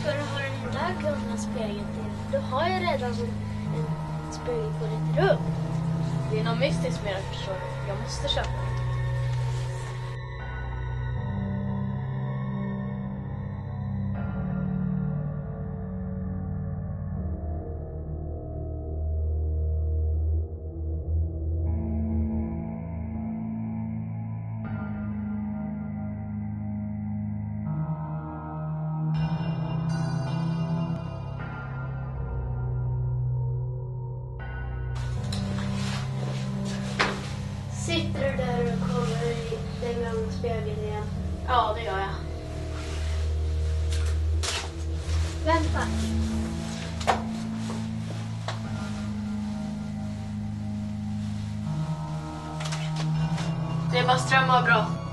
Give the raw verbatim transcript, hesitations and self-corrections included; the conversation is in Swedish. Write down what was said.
ska du ha den där gamla spegeln till? Du har ju redan en spegel på ditt rum. Det är något mystiskt med det, förstår du. Jag måste köpa den. Sitter du där och kollar i den gamla spegeln igen? Ja, det gör jag. Vänta. Det är bara strömavbrott.